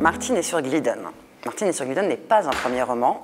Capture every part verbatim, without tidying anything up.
Martine est sur Glieden. Martine est sur Glieden n'est pas un premier roman,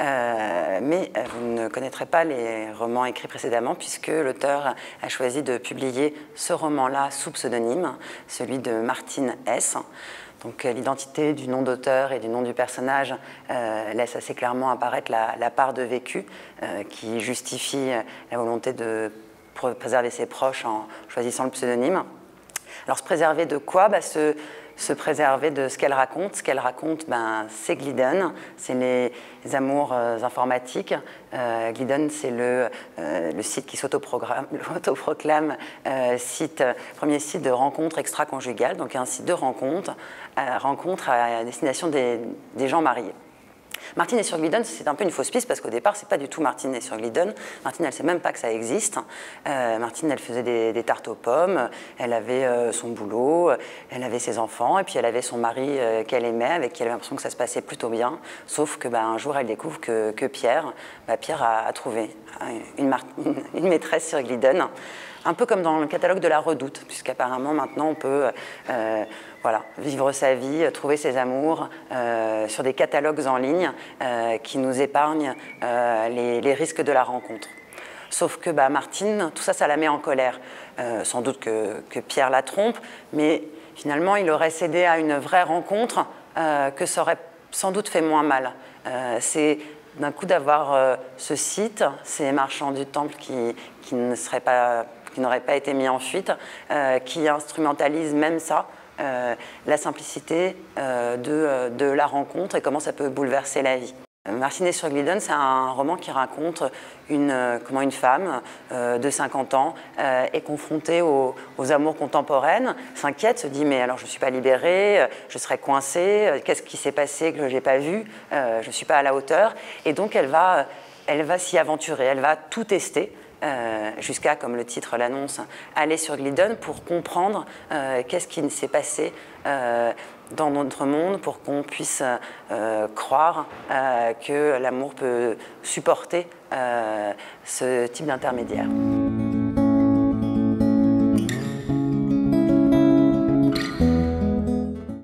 euh, mais vous ne connaîtrez pas les romans écrits précédemment puisque l'auteur a choisi de publier ce roman-là sous pseudonyme, celui de Martine S. Donc l'identité du nom d'auteur et du nom du personnage euh, laisse assez clairement apparaître la, la part de vécu euh, qui justifie la volonté de préserver ses proches en choisissant le pseudonyme. Alors se préserver de quoi? bah, se, se préserver de ce qu'elle raconte. Ce qu'elle raconte, ben, c'est Glieden, c'est les, les amours euh, informatiques. Euh, Glieden, c'est le, euh, le site qui s'autoproclame euh, site, premier site de rencontres extra-conjugales, donc un site de rencontres, euh, rencontres à destination des, des gens mariés. Martine est sur Glieden, c'est un peu une fausse piste parce qu'au départ, c'est pas du tout Martine est sur Glieden. Martine, elle sait même pas que ça existe. Euh, Martine, elle faisait des, des tartes aux pommes, elle avait euh, son boulot, elle avait ses enfants, et puis elle avait son mari euh, qu'elle aimait, avec qui elle avait l'impression que ça se passait plutôt bien. Sauf que bah, un jour, elle découvre que, que Pierre, bah, Pierre a, a trouvé une, une maîtresse sur Glieden. Un peu comme dans le catalogue de la Redoute, puisqu'apparemment maintenant on peut euh, voilà, vivre sa vie, trouver ses amours euh, sur des catalogues en ligne euh, qui nous épargnent euh, les, les risques de la rencontre. Sauf que bah, Martine, tout ça, ça la met en colère. Euh, sans doute que, que Pierre la trompe, mais finalement il aurait cédé à une vraie rencontre euh, que ça aurait sans doute fait moins mal. Euh, c'est d'un coup d'avoir euh, ce site, ces marchands du temple qui, qui ne seraient pas qui n'aurait pas été mis en fuite, euh, qui instrumentalise même ça, euh, la simplicité euh, de, de la rencontre et comment ça peut bouleverser la vie. Martine est sur Glieden, c'est un roman qui raconte une, comment une femme euh, de cinquante ans euh, est confrontée aux, aux amours contemporaines, s'inquiète, se dit mais alors je ne suis pas libérée, je serai coincée, qu'est-ce qui s'est passé que je n'ai pas vu, euh, je ne suis pas à la hauteur, et donc elle va, elle va s'y aventurer, elle va tout tester. Euh, jusqu'à, comme le titre l'annonce, aller sur Glieden pour comprendre euh, qu'est-ce qui s'est passé euh, dans notre monde pour qu'on puisse euh, croire euh, que l'amour peut supporter euh, ce type d'intermédiaire.